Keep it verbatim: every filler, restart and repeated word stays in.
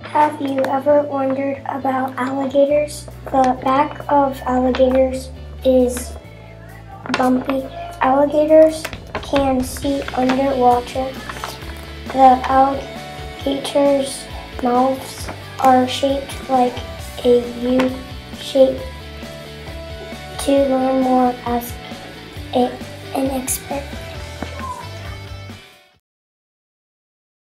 Have you ever wondered about alligators? The back of alligators is bumpy. Alligators can see underwater. The alligators' mouths are shaped like a U shape. To learn more, ask a, an expert.